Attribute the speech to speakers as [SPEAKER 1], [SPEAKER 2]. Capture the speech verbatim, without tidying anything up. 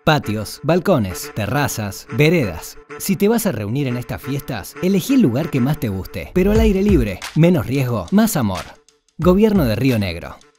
[SPEAKER 1] Patios, balcones, terrazas, veredas. Si te vas a reunir en estas fiestas, elegí el lugar que más te guste, pero al aire libre. Menos riesgo, más amor. Gobierno de Río Negro.